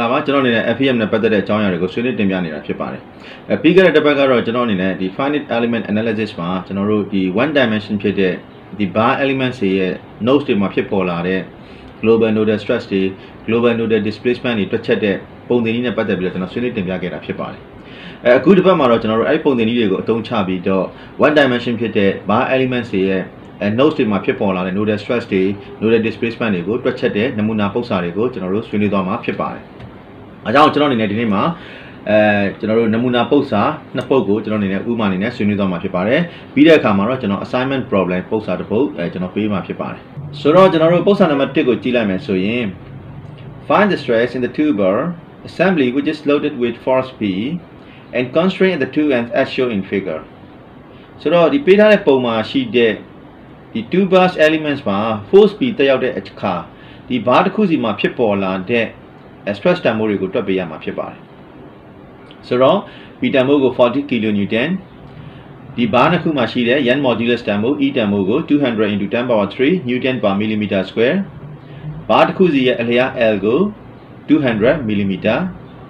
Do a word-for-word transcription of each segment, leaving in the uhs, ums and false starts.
ပါကျွန်တော်အနေနဲ့ F E M နဲ့ပတ်သက်တဲ့အကြောင်းအရာတွေကိုဆွေးနွေးတင်ပြနေတာဖြစ်ပါတယ်။အဲပြီးခဲ့တဲ့တစ်ပတ်ကတော့ကျွန်တော်အနေနဲ့ဒီ finite element analysis မှာကျွန်တော်တို့ဒီ one dimension ဖြစ်တဲ့ဒီ bar elements တွေရဲ့ nodes တွေမှာဖြစ်ပေါ်လာတဲ့ global nodal stress တွေ global nodal displacement တွေတွက်ချက်တဲ့ပုံသင်နည်းနဲ့ပတ်သက်ပြီးတော့ကျွန်တော်ဆွေးနွေးတင်ပြခဲ့တာဖြစ်ပါတယ်။အဲအခုတစ်ပတ်မှာတော့ကျွန်တော်တို့အဲ့ဒီပုံသင်နည်းတွေကိုအသုံးချပြီးတော့ one dimension ဖြစ်တဲ့ bar elements တွေရဲ့အဲ nodes တွေမှာဖြစ်ပေါ်လာတဲ့ nodal stress တွေ nodal displacement တွေကိုတွက်ချက်တဲ့နမူနာပု္ပ္ပစာတွေကိုကျွန်တော်တို့ဆွေးနွေးသွားမှာဖြစ်ပါတယ်။အဲကြောင့်ကျွန်တော်အနေနဲ့ဒီနေ့မှာအဲကျွန်တော်တို့နမူနာပု္ပ္ပစာနှစ်ပုဒ်ကိုကျွန်တော်အနေနဲ့ဥပမာအနေနဲ့ဆွေးနွေးသွားမှာဖြစ်ပါတယ်။ပြီးတဲ့အခါမှာတော့ကျွန်တော် assignment problem ပု္ပ္ပစာတစ်ပုဒ်အဲကျွန်တော်ပေးမှာဖြစ်ပါတယ်။ဆိုတော့ကျွန်တော်တို့ပု္ပ္ပစာနံပါတ်oneကိုကြည့်လိုက်မယ်ဆိုရင် find the stress in the two bar assembly which is loaded with force P and constraint at the two ends as shown in figure ဆိုတော့ဒီပေးထားတဲ့ပုံမှာရှိတဲ့ဒီ two bars elements မှာ force P တက်ရောက်တဲ့အခါဒီ bar တစ်ခုစီမှာဖြစ်ပေါ်လာတဲ့ stress တန်ဖိုးတွေကိုတွက်ပေးရမှာဖြစ်ပါတယ်ဆိုတော့ P တန်ဖိုးကိုforty kilonewton ဒီ bar နှစ်ခုမှာရှိတဲ့ Young modulus တန်ဖိုး E တန်ဖိုးကိုtwo hundred into ten power three newton per millimeter square bar တစ်ခုစီရဲ့အလျား L ကိုtwo hundred millimeter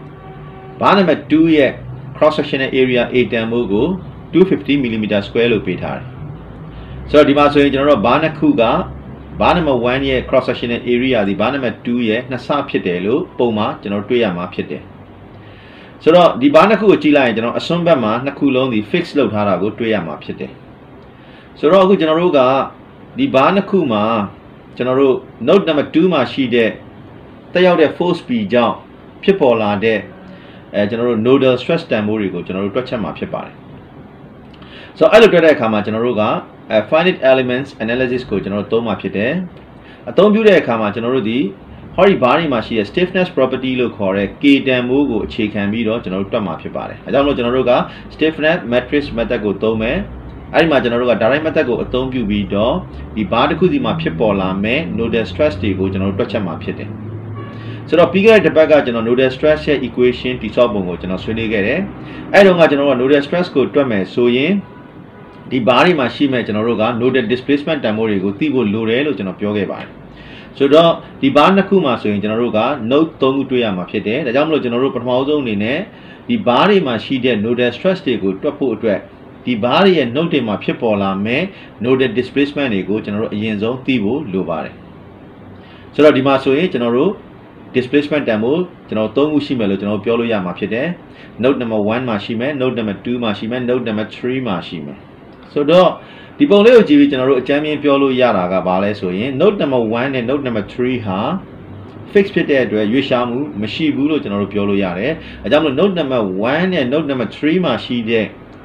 bar နံပါတ်twoရဲ့ cross sectional area A တန်ဖိုးကိုtwo hundred fifty millimeter square လို့ပေးထားတယ်ဆိုတော့ဒီမှာဆိုရင်ကျွန်တော်တို့ bar နှစ်ခုက bar number one ရဲ့ cross sectional area ဒီ bar number twoရဲ့နှစ်ဆဖြစ်တယ်လို့ပုံမှာကျွန်တော်တွေ့ရမှာဖြစ်တယ်ဆိုတော့ဒီ bar နှစ်ခုကိုကြည့်လိုက်ရင်ကျွန်တော်အစွန်းဘက်မှာနှစ်ခုလုံးဒီ fix လုပ်ထားတာကိုတွေ့ရမှာဖြစ်တယ်ဆိုတော့အခုကျွန်တော်တို့ကဒီ bar နှစ်ခုမှာကျွန်တော်တို့ node number two မှာရှိတဲ့တက်ရောက်တဲ့ force P ကြောင့်ဖြစ်ပေါ်လာတဲ့အဲကျွန်တော်တို့ nodal stress တန်ဖိုးတွေကိုကျွန်တော်တို့တွက်ချက်မှာဖြစ်ပါတယ်ဆိုတော့အဲ့လိုတွက်တဲ့အခါမှာကျွန်တော်တို့ကfinite elements analysis ကိုကျွန်တော်တို့သုံးမှာဖြစ်တယ်အသုံးပြုတဲ့အခါမှာကျွန်တော်တို့ဒီဟောဒီ bar တွေမှာရှိတဲ့ stiffness property လို့ခေါ်တဲ့ K တန်ဖိုးကိုအခြေခံပြီးတော့ကျွန်တော်တို့တွက်မှာဖြစ်ပါတယ်အဲကြောင့်မို့ကျွန်တော်တို့က stiffness matrix method ကိုသုံးမယ်အဲ့ဒီမှာကျွန်တော်တို့က direct method ကိုအသုံးပြုပြီးတော့ဒီ bar တစ်ခုစီမှာဖြစ်ပေါ်လာမဲ့ nodal stress တွေကိုကျွန်တော်တို့တွက်ချက်မှာဖြစ်တယ်ဆိုတော့ပြီးခဲ့တဲ့တစ်ပတ်ကကျွန်တော် nodal stress ရဲ့ equation တိဆောက်ပုံကိုကျွန်တော်ဆွေးနွေးခဲ့တယ်အဲ့တော့ကကျွန်တော်တို့က nodal stress ကိုတွက်မယ်ဆိုရင်ဒီ bar တွေမှာရှိမဲ့ကျွန်တော်တို့က nodal displacement တန်ဖိုးတွေကိုသိဖို့လိုတယ်လို့ကျွန်တော်ပြောခဲ့ပါတယ်ဆိုတော့ဒီ bar နှစ်ခုမှာဆိုရင်ကျွန်တော်တို့က node threeခုတွေ့ရမှာဖြစ်တယ်ဒါကြောင့်မလို့ကျွန်တော်တို့ပထမဆုံးအနေနဲ့ဒီ bar တွေမှာရှိတဲ့ nodal stress တွေကိုတွက်ဖို့အတွက်ဒီ bar တွေရဲ့ node တွေမှာဖြစ်ပေါ်လာမဲ့ nodal displacement တွေကိုကျွန်တော်တို့အရင်ဆုံးသိဖို့လိုပါတယ်ဆိုတော့ဒီမှာဆိုရင်ကျွန်တော်တို့ displacement တန်ဖိုးကျွန်တော်သုံးခုရှိမယ်လို့ကျွန်တော်ပြောလို့ရမှာဖြစ်တယ် node number one မှာရှိမယ် node number two မှာရှိမယ် node number three မှာရှိမယ်ဆိုတော့ဒီပုံလေးကိုကြည့်ပြီးကျွန်တော်တို့အကြမ်းမြင်ပြောလို့ရတာကဘာလဲဆိုရင် node number one နဲ့ node number three ဟာ fix ဖြစ်တဲ့အတွက်ရွေ့ရှားမှုမရှိဘူးလို့ကျွန်တော်တို့ပြောလို့ရတယ်အဲကြောင့်မလို့ node number one နဲ့ node number three မှာရှိတဲ့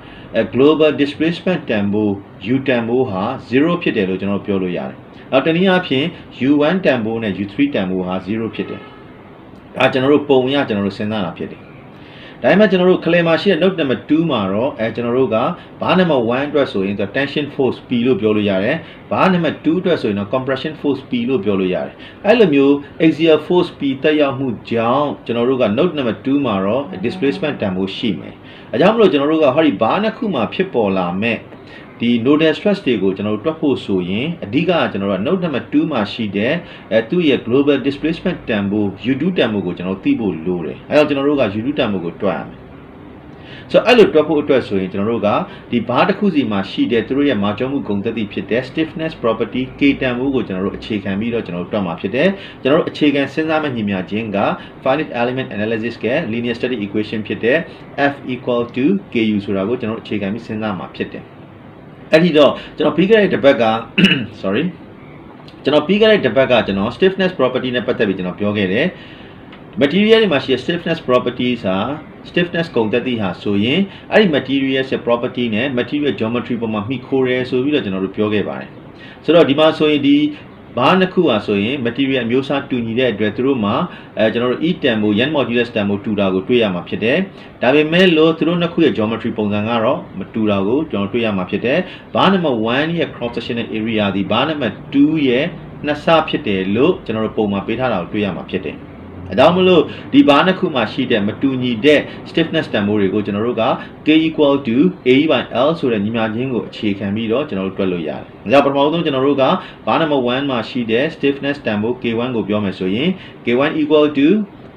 global displacement တန်ဖိုး U တန်ဖိုးဟာ zero ဖြစ်တယ်လို့ကျွန်တော်ပြောလို့ရတယ်နောက်တနည်းအားဖြင့် U one တန်ဖိုးနဲ့ U three တန်ဖိုးဟာ zero ဖြစ်တယ်ဒါကျွန်တော်တို့ပုံရကျွန်တော်တို့စဉ်းစားတာဖြစ်တယ်ဒါပေမဲ့ကျွန်တော်တို့ claim မှာရှိတဲ့ node number two မှာတော့အဲကျွန်တော်တို့က bar number one အတွက်ဆိုရင် tension force P လို့ပြောလို့ရတယ် bar number two အတွက်ဆိုရင်တော့ compression force P လို့ပြောလို့ရတယ်အဲ့လိုမျိုး axial force P တက်ရောက်မှုကြောင့်ကျွန်တော်တို့က node number two မှာတော့ displacement တန်ဖိုးရှိမယ်အဲကြောင့်မလို့ကျွန်တော်တို့ကဟောဒီ bar နှစ်ခုမှာဖြစ်ပေါ်လာမဲ့ဒီ nodal stress တွေကိုကျွန်တော်တို့တွက်ဖို့ဆိုရင်အဓိကကျွန်တော်တို့က node number two မှာရှိတဲ့အဲသူ့ရဲ့ global displacement တန်ဖိုး U two တန်ဖိုးကိုကျွန်တော်သိဖို့လိုတယ်အဲတော့ကျွန်တော်တို့က U two တန်ဖိုးကိုတွက်ရမယ်ဆိုတော့အဲ့လိုတွက်ဖို့အတွက်ဆိုရင်ကျွန်တော်တို့ကဒီ bar တစ်ခုစီမှာရှိတဲ့သူတို့ရဲ့မာကျောမှုဂုဏ်သက်တည်ဖြစ်တဲ့ stiffness property K တန်ဖိုးကိုကျွန်တော်တို့အခြေခံပြီးတော့ကျွန်တော်တို့တွက်မှာဖြစ်တယ်ကျွန်တော်တို့အခြေခံစဉ်းစားမဲ့ညီမျှခြင်းက finite element analysis က linear static equation ဖြစ်တဲ့ F equal to Ku ဆိုတာကိုကျွန်တော်တို့အခြေခံပြီးစဉ်းစားမှာဖြစ်တယ်အဲ့ဒီတော့ကျွန်တော်ပြီးခဲ့တဲ့တစ်ပတ်က sorry ကျွန်တော်ပြီးခဲ့တဲ့တစ်ပတ်ကကျွန်တော် stiffness property နဲ့ပတ်သက်ပြီးကျွန်တော်ပြောခဲ့တယ် material တွေမှာရှိတဲ့ stiffness properties ဟာ stiffness ဂုဏ်သက်တည်ဟာဆိုရင်အဲ့ဒီ material ရဲ့ property နဲ့ material geometry ပေါ်မှာမှီခိုရဲဆိုပြီးတော့ကျွန်တော်တို့ပြောခဲ့ပါတယ်ဆိုတော့ဒီမှာဆိုရင်ဒီ bar နှစ်ခုဟာဆိုရင် material အမျိုးအစားတူညီတဲ့အတွက်သူတို့မှာအဲကျွန်တော်တို့ E တန်ဖိုး Young modulus တန်ဖိုးတူတာကိုတွေ့ရမှာဖြစ်တယ်ဒါပေမဲ့လို့သူတို့နှစ်ခုရဲ့ geometry ပုံစံကတော့မတူတာကိုကျွန်တော်တွေ့ရမှာဖြစ်တယ် bar number one ရဲ့ cross sectional area ဒီ bar number two ရဲ့နှစ်ဆဖြစ်တယ်လို့ကျွန်တော်တို့ပုံမှာပေးထားတာကိုတွေ့ရမှာဖြစ်တယ်အဲဒါမှမဟုတ်ဒီ bar နှစ်ခုမှာရှိတဲ့မတူညီတဲ့ stiffness တန်ဖိုးတွေကိုကျွန်တော်တို့က K equal to A by L ဆိုတဲ့ညီမျှခြင်းကိုအခြေခံပြီးတော့ကျွန်တော်တို့တွက်လို့ရတယ်။ဒါကြောင့်ပထမဆုံးကျွန်တော်တို့က bar number one မှာရှိတဲ့ stiffness တန်ဖိုး K one ကိုပြောမယ်ဆိုရင် K one equal to A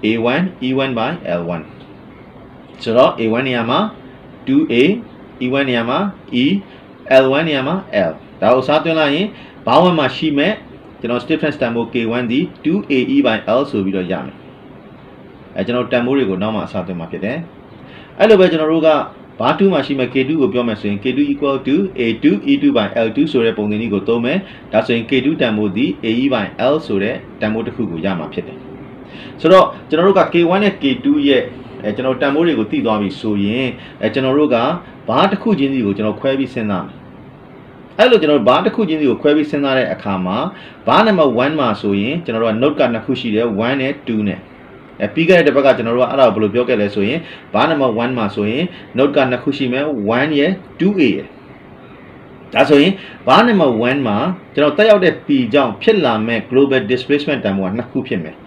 A one E one by L one ဆိုတော့ A one နေရာမှာ two A E one နေရာမှာ E L one နေရာမှာ L ဒါကိုစားသွင်းလိုက်ရင်ဘောင်းဝက်မှာရှိမဲ့ကျွန်တော် stiffness တန်ဖိုး K one ဒီ two A E by L ဆိုပြီးတော့ရမယ်အဲကျွန်တော်တန်ဖိုးတွေကိုနောက်မှအစားသွင်းမှာဖြစ်တယ်အဲ့လိုပဲကျွန်တော်တို့ကဘာtwoမှာရှိမဲ့ K two ကိုပြောမယ်ဆိုရင် K two equal to A two E two by L two ဆိုတဲ့ပုံစံကြီးကိုသုံးမယ်ဒါဆိုရင် K two တန်ဖိုးဒီ A E by L ဆိုတဲ့တန်ဖိုးတစ်ခုကိုရမှာဖြစ်တယ်ဆိုတော့ကျွန်တော်တို့က K one နဲ့ K two ရဲ့အဲကျွန်တော်တန်ဖိုးတွေကိုသိသွားပြီဆိုရင်အဲကျွန်တော်တို့ကဘာတစ်ခုချင်းစီကိုကျွန်တော်ခွဲပြီးစဉ်းစားမယ်အဲ့လိုကျွန်တော်ဘာတစ်ခုချင်းစီကိုခွဲပြီးစဉ်းစားတဲ့အခါမှာဘာနံပါတ်oneမှာဆိုရင်ကျွန်တော်တို့က note ကနှစ်ခုရှိတယ် one နဲ့ two နဲ့အဲပြီးခဲ့တဲ့တစ်ပတ်ကကျွန်တော်တို့ကအဲ့ဒါကိုဘယ်လိုပြောခဲ့လဲဆိုရင်ဘာနံပါတ်oneမှာဆိုရင် note ကနှစ်ခုရှိမယ် one ရယ် two A ရယ်ဒါဆိုရင်ဘာနံပါတ်oneမှာကျွန်တော်တက်ရောက်တဲ့ P ကြောင့်ဖြစ်လာမဲ့ global displacement တန်ဖိုးကနှစ်ခုဖြစ်မယ်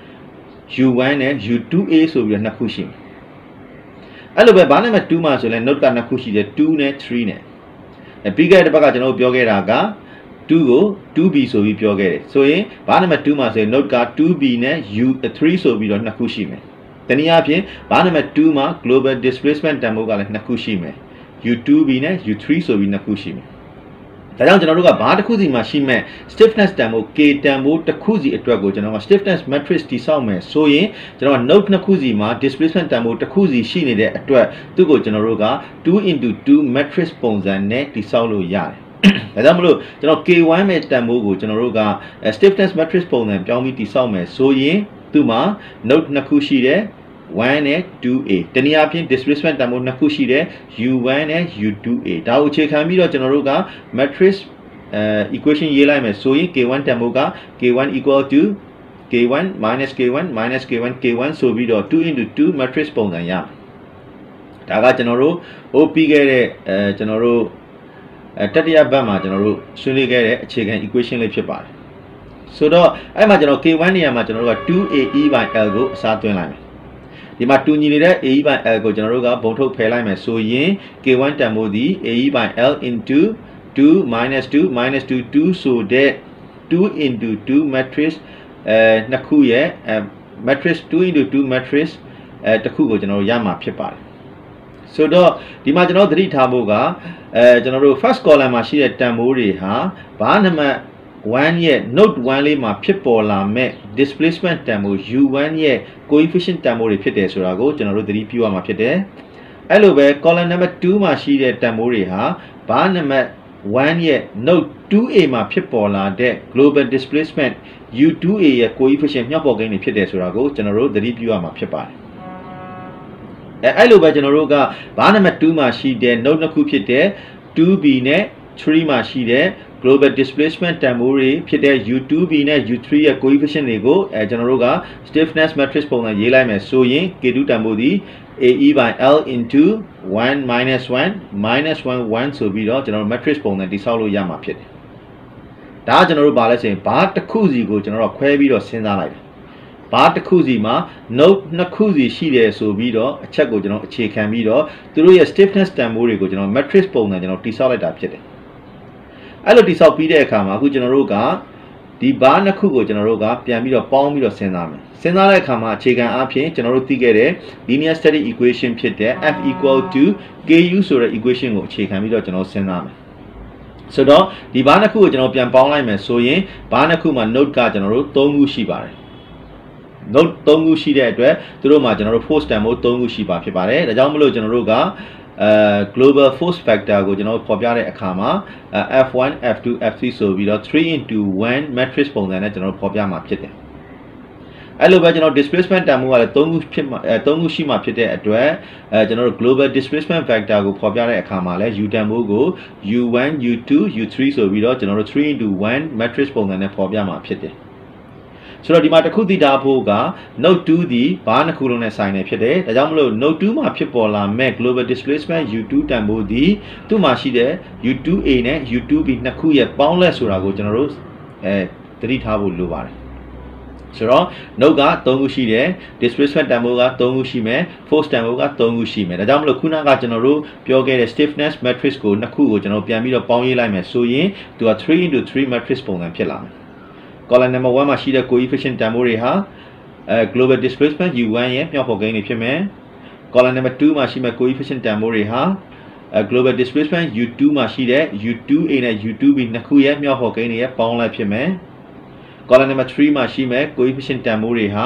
U one နဲ့ U two A ဆိုပြီးတော့နှစ်ခုရှိမယ်အဲ့လိုပဲဘာနံပါတ်twoမှာဆိုရင် note ကနှစ်ခုရှိတယ် two နဲ့ three နဲ့အဲပြီးခဲ့တဲ့တစ်ပတ်ကကျွန်တော်တို့ပြောခဲ့တာကtwoကို two B ဆိုပြီးပြောခဲ့တယ်ဆိုရင်ဘာနံပါတ်twoမှာဆိုရင် note က two B နဲ့ U three ဆိုပြီးတော့နှစ်ခုရှိမယ်တနည်းအားဖြင့်ဘာနံပါတ်twoမှာ global displacement တန်ဖိုးကလည်းနှစ်ခုရှိမယ် U two B နဲ့ U three ဆိုပြီးနှစ်ခုရှိမယ်ဒါကြောင့်ကျွန်တော်တို့ကဘာတစ်ခုစီမှာရှိမဲ့ stiffness တန်ဖိုး K တန်ဖိုးတစ်ခုစီအတွက်ကိုကျွန်တော်က stiffness matrix တည်ဆောက်မယ်ဆိုရင်ကျွန်တော်က note နှစ်ခုစီမှာ displacement တန်ဖိုးတစ်ခုစီရှိနေတဲ့အတွက်သူ့ကိုကျွန်တော်တို့က two into two matrix ပုံစံနဲ့တည်ဆောက်လို့ရတယ်ဒါကြောင့်မလို့ကျွန်တော် K one ရဲ့တန်ဖိုးကိုကျွန်တော်တို့က stiffness matrix ပုံစံပြောင်းပြီးတည်ဆောက်မယ်ဆိုရင်သူ့မှာ note နှစ်ခုရှိတယ်one နဲ့ two A တနည်းအားဖြင့် displacement တန်ဖိုးနှစ်ခုရှိတယ် U one နဲ့ U two A ဒါကိုအခြေခံပြီးတော့ကျွန်တော်တို့က matrix equation ရေးလိုက်မယ်ဆိုရင် K one တန်ဖိုးက K one equal to K one minus K one minus K one K one ဆိုပြီးတော့two into two matrix ပုံစံရဒါကကျွန်တော်တို့ဟိုပြီးခဲ့တဲ့အဲကျွန်တော်တို့အဲတတိယဘက်မှာကျွန်တော်တို့ဆွေးနွေးခဲ့တဲ့အခြေခံ equation လေးဖြစ်ပါတယ်ဆိုတော့အဲ့မှာကျွန်တော် K one နေရာမှာကျွန်တော်တို့ကtwo A E by L ကိုအစားသွင်းလိုက်မယ်ဒီမှာtwoညီနေတဲ့ A E by L ကိုကျွန်တော်တို့ကဘုံထုတ်ဖယ်လိုက်မယ်ဆိုရင် K one တန်ဖိုးဒီ A E by L into two minus two minus two two ဆိုတဲ့ two into two matrix အဲနှစ်ခုရဲ့အဲ matrix two into two matrix အဲတစ်ခုကိုကျွန်တော်တို့ရမှာဖြစ်ပါတယ်ဆိုတော့ဒီမှာကျွန်တော်သတိထားဖို့ကအဲကျွန်တော်တို့ first column မှာရှိတဲ့တန်ဖိုးတွေဟာဘာနံပါတ်oneရဲ့ note one လေးမှာဖြစ်ပေါ်လာမဲ့ displacement တန်ဖိုး U one ရဲ့ coefficient တန်ဖိုးတွေဖြစ်တယ်ဆိုတာကိုကျွန်တော်တို့သတိပြုရမှာဖြစ်တယ်အဲ့လိုပဲ column number two မှာရှိတဲ့တန်ဖိုးတွေဟာဘာနံပါတ်oneရဲ့ note two A မှာဖြစ်ပေါ်လာတဲ့ global displacement U two A ရဲ့ coefficient မြောက်ပေါ်ကိန်းတွေဖြစ်တယ်ဆိုတာကိုကျွန်တော်တို့သတိပြုရမှာဖြစ်ပါတယ်အဲအဲ့လိုပဲကျွန်တော်တို့ကဘာနံပါတ်twoမှာရှိတဲ့ note နှစ်ခုဖြစ်တဲ့ two B နဲ့ threeမှာရှိတဲ့ global displacement တန်ဖိုးတွေဖြစ်တဲ့ U two B နဲ့ U three ရဲ့ coefficient တွေကိုအဲကျွန်တော်တို့က stiffness matrix ပုံစံရေးလိုက်မယ်ဆိုရင် K two တန်ဖိုးဒီ A E by L into one minus one minus one one ဆိုပြီးတော့ကျွန်တော်တို့ matrix ပုံစံတည်ဆောက်လို့ရမှာဖြစ်တယ်ဒါကကျွန်တော်တို့ဗာလဲဆိုရင်ဘာတစ်ခုစီကိုကျွန်တော်တို့ခွဲပြီးတော့စဉ်းစားလိုက်တယ်ဘာတစ်ခုစီမှာ note နှစ်ခုစီရှိတယ်ဆိုပြီးတော့အချက်ကိုကျွန်တော်အခြေခံပြီးတော့သူတို့ရဲ့ stiffness တန်ဖိုးတွေကိုကျွန်တော် matrix ပုံစံကျွန်တော်တည်ဆောက်လိုက်တာဖြစ်တယ်အဲ့လိုတည်ဆောက်ပြီးတဲ့အခါမှာအခုကျွန်တော်တို့ကဒီဘာနှစ်ခုကိုကျွန်တော်တို့ကပြန်ပြီးတော့ပေါင်းပြီးတော့စဉ်းစားမယ်စဉ်းစားတဲ့အခါမှာအခြေခံအားဖြင့်ကျွန်တော်တို့သိခဲ့တဲ့ linear static equation ဖြစ်တဲ့ F equal to Ku ဆိုတဲ့ equation ကိုအခြေခံပြီးတော့ကျွန်တော်စဉ်းစားမယ်ဆိုတော့ဒီဘာနှစ်ခုကိုကျွန်တော်ပြန်ပေါင်းလိုက်မယ်ဆိုရင်ဘာနှစ်ခုမှာ note ကကျွန်တော်တို့သုံးခုရှိပါတယ် note သုံးခုရှိတဲ့အတွက်သူတို့မှာကျွန်တော်တို့ force တန်ဖိုးသုံးခုရှိပါဖြစ်ပါတယ်ဒါကြောင့်မလို့ကျွန်တော်တို့ကအဲ global force factor ကိုကျွန်တော်ဖော်ပြတဲ့အခါမှာ F one F two F three ဆိုပြီးတော့ three into one matrix ပုံစံနဲ့ကျွန်တော်ဖော်ပြမှာဖြစ်တယ်အဲ့လိုပဲကျွန်တော် displacement တန်ဖိုးကလည်းသုံးခုဖြစ်မှာအဲသုံးခုရှိမှာဖြစ်တဲ့အတွက်အဲကျွန်တော်တို့ global displacement factor ကိုဖော်ပြတဲ့အခါမှာလည်း U တန်ဖိုးကို U one U two U three ဆိုပြီးတော့ကျွန်တော်တို့ three into one matrix ပုံစံနဲ့ဖော်ပြမှာဖြစ်တယ်ဆိုတော့ဒီမှာတစ်ခုသိထားဖို့က note two ဒီဘာနှစ်ခုလုံးနဲ့ဆိုင်နေဖြစ်တယ်ဒါကြောင့်မလို့ note two မှာဖြစ်ပေါ်လာမဲ့ global displacement U two တန်ဖိုးဒီသူ့မှာရှိတဲ့ U two A နဲ့ U two B နှစ်ခုရဲ့ပေါင်းလက်ဆိုတာကိုကျွန်တော်တို့အဲသတိထားဖို့လိုပါတယ်ဆိုတော့ note ကသုံးခုရှိတယ် displacement တန်ဖိုးကသုံးခုရှိမယ် force တန်ဖိုးကသုံးခုရှိမယ်ဒါကြောင့်မလို့ခုနကကျွန်တော်တို့ပြောခဲ့တဲ့ stiffness matrix ကိုနှစ်ခုကိုကျွန်တော်ပြန်ပြီးတော့ပေါင်းရေးလိုက်မယ်ဆိုရင်သူက three into three matrix ပုံစံဖြစ်လာမယ်column number one မှာရှိတဲ့ coefficient တန်ဖိုးတွေဟာ global displacement u one ရဲ့မြောက်ဖော်ကိန်းတွေဖြစ်မယ် column number two မှာရှိမဲ့ coefficient တန်ဖိုးတွေဟာ global displacement u two မှာရှိတဲ့ u two a နဲ့ u two b နှစ်ခုရဲ့မြောက်ဖော်ကိန်းတွေရဲ့ပေါင်းလိုက်ဖြစ်မယ် column number three မှာရှိမဲ့ coefficient တန်ဖိုးတွေဟာ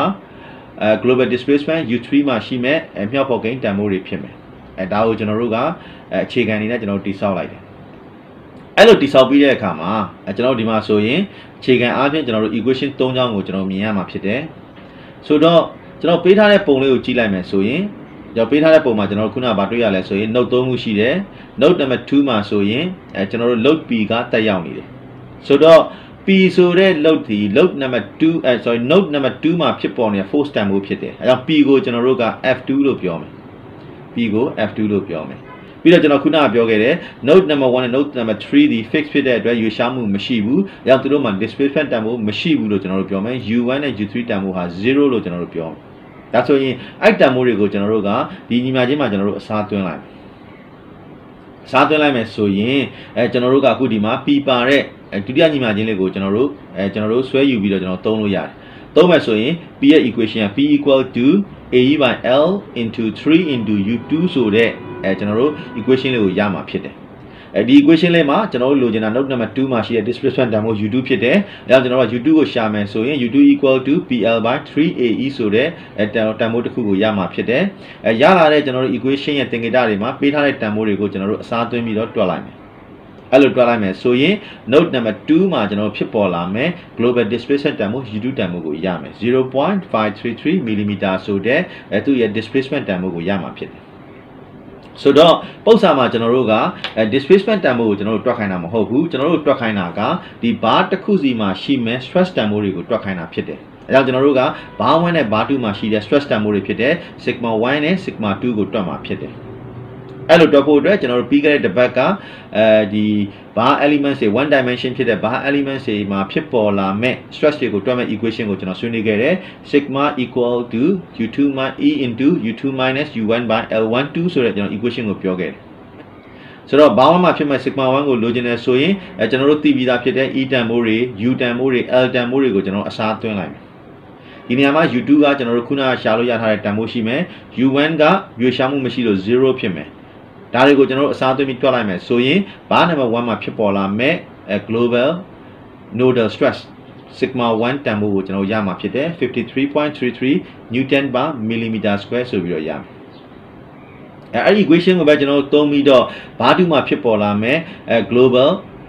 global displacement u three မှာရှိမဲ့မြောက်ဖော်ကိန်းတန်ဖိုးတွေဖြစ်မယ်အဲဒါကိုကျွန်တော်တို့ကအခြေခံအနေနဲ့ကျွန်တော်တို့တိစောက်လိုက်တယ်အဲ့လိုတိစောက်ပြီးတဲ့အခါမှာကျွန်တော်တို့ဒီမှာဆိုရင်အခြေခံအားဖြင့်ကျွန်တော်တို့ equation သုံးချောင်းကိုကျွန်တော်မြင်ရမှာဖြစ်တယ်ဆိုတော့ကျွန်တော်ပေးထားတဲ့ပုံလေးကိုကြည့်လိုက်မယ်ဆိုရင်ကျွန်တော်ပေးထားတဲ့ပုံမှာကျွန်တော်တို့ခုနကဗာတွေ့ရလဲဆိုရင် note သုံးခုရှိတယ် note number two မှာဆိုရင်အဲကျွန်တော်တို့ load p ကတက်ရောက်နေတယ်ဆိုတော့ p ဆိုတဲ့ load ဒီ load number two အဲ sorry note number two မှာဖြစ်ပေါ်နေတဲ့ force တန်ဖိုးဖြစ်တယ်အဲကြောင့် p ကိုကျွန်တော်တို့က f two လို့ပြောမယ် p ကို f two လို့ပြောမယ်ပြီးတော့ကျွန်တော်ခုနကပြောခဲ့တယ် note number one နဲ့ note number three ဒီ fix ဖြစ်တဲ့အတွက်ရွေးရှားမှုမရှိဘူး။အဲကြောင့်သူတို့မှာ displacement တန်ဖိုးမရှိဘူးလို့ကျွန်တော်တို့ပြောမယ် u one နဲ့ u three တန်ဖိုးဟာ zero လို့ကျွန်တော်တို့ပြောမယ်။ဒါဆိုရင်အဲ့တန်ဖိုးတွေကိုကျွန်တော်တို့ကဒီညီမချင်းမှာကျွန်တော်တို့အစားသွင်းလိုက်မယ်။အစားသွင်းလိုက်မယ်ဆိုရင်အဲကျွန်တော်တို့ကအခုဒီမှာ p ပါတဲ့ဒုတိယညီမချင်းလေးကိုကျွန်တော်တို့အဲကျွန်တော်တို့ဆွဲယူပြီးတော့ကျွန်တော်သုံးလို့ရတယ်။သုံးမယ်ဆိုရင် p ရဲ့ equation က p equal to a by l into three into u two ဆိုတဲ့အဲကျွန်တော်တို့ equation လေးကိုရမှာဖြစ်တယ်အဲဒီ equation လေးမှာကျွန်တော်တို့လိုချင်တာ note number two မှာရှိတဲ့ displacement တန်ဖိုး u two ဖြစ်တယ်အဲကြောင့်ကျွန်တော်တို့ u two ကိုရှာမယ်ဆိုရင် u two equal to pl by three a e ဆိုတဲ့အဲတန်ဖိုးတစ်ခုကိုရမှာဖြစ်တယ်အဲရလာတဲ့ကျွန်တော်တို့ equation ရဲ့သင်္ကေတတွေမှာပေးထားတဲ့တန်ဖိုးတွေကိုကျွန်တော်တို့အစားသွင်းပြီးတော့တွက်လိုက်မယ်အဲ့လိုတွက်လိုက်မယ်ဆိုရင် note number two မှာကျွန်တော်ဖြစ်ပေါ်လာမယ် global displacement တန်ဖိုး u two တန်ဖိုးကိုရမယ် zero point five three three millimeter ဆိုတဲ့အဲသူ့ရဲ့ displacement တန်ဖိုးကိုရမှာဖြစ်တယ်ဆိုတော့ပု္ပ္ပာမှာကျွန်တော်တို့က displacement တန်ဖိုးကိုကျွန်တော်တို့တွက်ခိုင်းတာမဟုတ်ဘူးကျွန်တော်တို့တွက်ခိုင်းတာကဒီ bar တစ်ခုစီမှာရှိမဲ့ stress တန်ဖိုးတွေကိုတွက်ခိုင်းတာဖြစ်တယ်အဲကြောင့်ကျွန်တော်တို့က bar one နဲ့ bar two မှာရှိတဲ့ stress တန်ဖိုးတွေဖြစ်တဲ့ sigma one နဲ့ sigma two ကိုတွက်မှာဖြစ်တယ်အဲ့လိုတွက်ဖို့အတွက်ကျွန်တော်တို့ပြီးခဲ့တဲ့တစ်ပတ်ကအဲဒီ bar elements တွေ one dimension ဖြစ်တဲ့ bar elements တွေမှာဖြစ်ပေါ်လာမဲ့ stress တွေကိုတွက်မဲ့ equation ကိုကျွန်တော်ဆွေးနွေးခဲ့တယ် sigma equal to u two e into u two minus u one by l one two ဆိုတဲ့ကျွန်တော် equation ကိုပြောခဲ့တယ်ဆိုတော့ bar one မှာဖြစ်မဲ့ sigma one ကိုလိုချင်တယ်ဆိုရင်အဲကျွန်တော်တို့သိပြီးသားဖြစ်တဲ့ e တန်ဖိုးတွေ u တန်ဖိုးတွေ l တန်ဖိုးတွေကိုကျွန်တော်အစားသွင်းလိုက်မယ်ဒီနေရာမှာ u two ကကျွန်တော်တို့ခုနကရှာလို့ရထားတဲ့တန်ဖိုးရှိမယ် u one ကရွေးရှားမှုမရှိလို့ zero ဖြစ်မယ်ဒါတွေကိုကျွန်တော်တို့အစားသွင်းပြီးတွက်လိုက်မယ်ဆိုရင် bar number one မှာဖြစ်ပေါ်လာမဲ့ global nodal stress sigma one တန်ဖိုးကိုကျွန်တော်ရမှာဖြစ်တယ် fifty-three point three three newton per millimeter square ဆိုပြီးတော့ရမယ်အဲအဲ့ဒီ equation ကိုပဲကျွန်တော်တို့သုံးပြီးတော့ bar two မှာဖြစ်ပေါ်လာမဲ့ global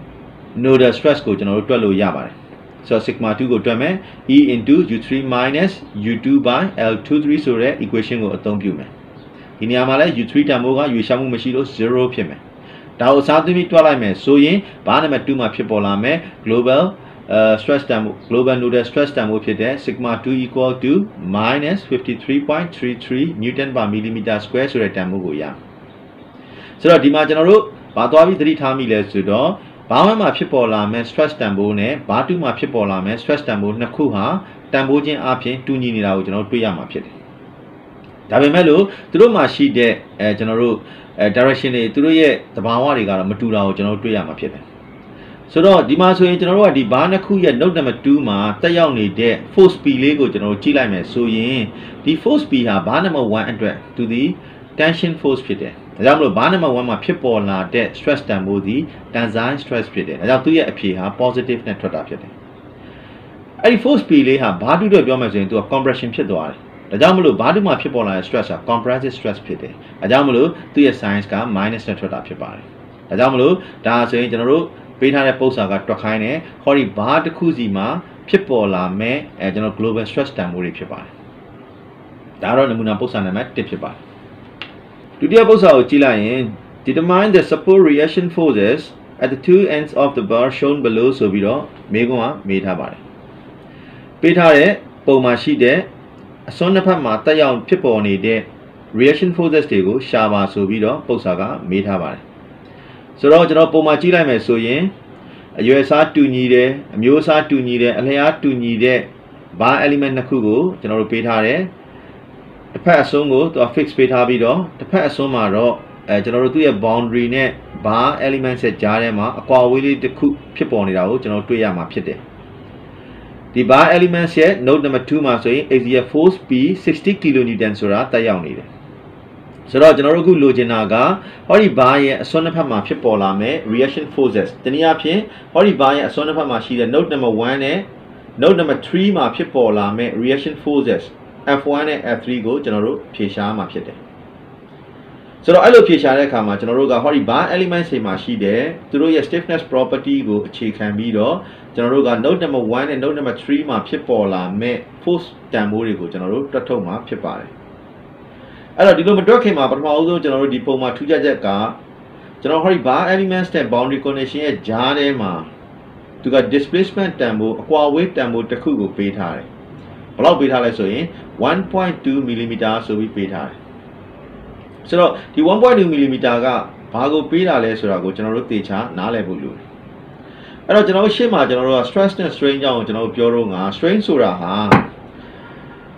nodal stress ကိုကျွန်တော်တို့တွက်လို့ရပါတယ်ဆိုတော့ sigma two ကိုတွက်မယ် e into u three minus u two by l twenty-three ဆိုတဲ့ equation ကိုအသုံးပြုမယ်ဒီနေရာမှာလဲ u three တန်ဖိုးကရွေးရှားမှုမရှိလို့ zero ဖြစ်မယ်ဒါကိုအစားသွင်းပြီးတွက်လိုက်မယ်ဆိုရင် bar number two မှာဖြစ်ပေါ်လာမယ် global uh, stress တန်ဖိုး global nodal stress တန်ဖိုးဖြစ်တဲ့ sigma two equal to minus fifty-three point three three newton per millimeter square ဆိုတဲ့တန်ဖိုးကိုရဆိုတော့ဒီမှာကျွန်တော်တို့ဘာသွားပြီးသတိထားမိလဲဆိုတော့ bar one မှာဖြစ်ပေါ်လာမယ် stress တန်ဖိုးနဲ့ bar two မှာဖြစ်ပေါ်လာမယ် stress တန်ဖိုးနှစ်ခုဟာတန်ဖိုးချင်းအပြင်တူညီနေတာကိုကျွန်တော်တွေ့ရမှာဖြစ်တယ်ဒါပေမဲ့လို့သူတို့မှာရှိတဲ့အဲကျွန်တော်တို့အဲ direction တွေသူတို့ရဲ့သဘာဝတွေကတော့မတူတာကိုကျွန်တော်တို့တွေ့ရမှာဖြစ်တယ်ဆိုတော့ဒီမှာဆိုရင်ကျွန်တော်တို့ကဒီ bar နှစ်ခုရဲ့ note number two မှာတက်ရောက်နေတဲ့ force p လေးကိုကျွန်တော်တို့ကြည့်လိုက်မယ်ဆိုရင်ဒီ force p ဟာ bar number one အတွက်သူဒီ tension force ဖြစ်တယ်ဒါကြောင့်မလို့ bar number one မှာဖြစ်ပေါ်လာတဲ့ stress တန်ဖိုးဒီ tensile stress ဖြစ်တယ်ဒါကြောင့်သူ့ရဲ့အဖြေဟာ positive နဲ့ထွက်တာဖြစ်တယ်အဲ့ဒီ force p လေးဟာ bar two အတွက်ပြောမယ်ဆိုရင်သူက compression ဖြစ်သွားတယ်ဒါကြောင့်မလို့ bar two မှာဖြစ်ပေါ်လာတဲ့ stress က compressive stress ဖြစ်တယ်။ဒါကြောင့်မလို့သူ့ရဲ့ signs က minus နဲ့ထွက်တာဖြစ်ပါတယ်။ဒါကြောင့်မလို့ဒါဆိုရင်ကျွန်တော်တို့ပေးထားတဲ့ပု္ပ္ပာကတွက်ခိုင်းတယ်။ဟောဒီ bar တစ်ခုစီမှာဖြစ်ပေါ်လာမဲ့အဲကျွန်တော် global stress တန်ဖိုးတွေဖြစ်ပါတယ်။ဒါတော့နမူနာပု္ပ္ပာနံပါတ်oneဖြစ်ပါတယ်။ဒုတိယပု္ပ္ပာကိုကြည့်လိုက်ရင် determine the support reaction forces at the two ends of the bar shown below ဆိုပြီးတော့မေးခွန်းကမေးထားပါတယ်။ပေးထားတဲ့ပုံမှာရှိတဲ့အစွန်းနှစ်ဖက်မှာတက်ရောက်ဖြစ်ပေါ်နေတဲ့ reaction forces တွေကိုရှာပါဆိုပြီးတော့ပု္ပ္ပာကမေးထားပါတယ်ဆိုတော့ကျွန်တော်ပုံမှာကြည့်လိုက်မယ်ဆိုရင်အရွယ်အစားတူညီတယ်အမျိုးအစားတူညီတယ်အလျားတူညီတဲ့ bar element နှစ်ခုကိုကျွန်တော်တို့ပေးထားတယ်တစ်ဖက်အစွန်းကိုသူက fix ပေးထားပြီးတော့တစ်ဖက်အစွန်းမှာတော့အဲကျွန်တော်တို့သူ့ရဲ့ boundary နဲ့ bar element ဆက်ကြားထဲမှာအကွာအဝေးလေးတစ်ခုဖြစ်ပေါ်နေတာကိုကျွန်တော်တွေ့ရမှာဖြစ်တယ် The bar elements here, node number two မှာဆိုရင် axial force P sixty kilonewton ဆိုတာတက်ရောက်နေတယ်ဆိုတော့ကျွန်တော်တို့အခုလိုချင်တာကဟောဒီ bar ရဲ့အစွန်းတစ်ဖက်မှာဖြစ်ပေါ်လာမယ် reaction forces တနည်းအားဖြင့်ဟောဒီ bar ရဲ့အစွန်းတစ်ဖက်မှာရှိတဲ့ node number one နဲ့ node number three မှာဖြစ်ပေါ်လာမယ် reaction forces F one နဲ့ F three ကိုကျွန်တော်တို့ဖြေရှားမှာဖြစ်တယ်ဆိုတော့အဲ့လိုဖြေရှားတဲ့အခါမှာကျွန်တော်တို့ကဟောဒီ bar element တွေမှာရှိတယ်သူတို့ရဲ့ stiffness property ကိုအခြေခံပြီးတော့ကျွန်တော်တို့က node number one နဲ့ node number three မှာဖြစ်ပေါ်လာမဲ့ force တန်ဖိုးတွေကိုကျွန်တော်တို့တွက်ထုတ်မှာဖြစ်ပါတယ်အဲ့တော့ဒီလိုမတွက်ခင်မှာပထမအဆုံးကျွန်တော်တို့ဒီပုံမှာထူးခြားချက်ကကျွန်တော်ဟောဒီ bar elements နဲ့ boundary condition ရဲ့ကြားထဲမှာသူက displacement တန်ဖိုးအကွာဝေးတန်ဖိုးတစ်ခုကိုပေးထားတယ်ဘယ်လောက်ပေးထားလဲဆိုရင် one point two millimeter ဆိုပြီးပေးထားတယ်ဆိုတော့ဒီ one point two millimeter ကဘာကိုပေးတာလဲဆိုတာကိုကျွန်တော်တို့သေချာနားလည်ဖို့လိုတယ်အဲ့တော့ကျွန်တော်တို့ရှေ့မှာကျွန်တော်တို့က stress နဲ့ strain ကြောင့်ကျွန်တော်တို့ပြောတော့ငါ strain ဆိုတာဟာဒီ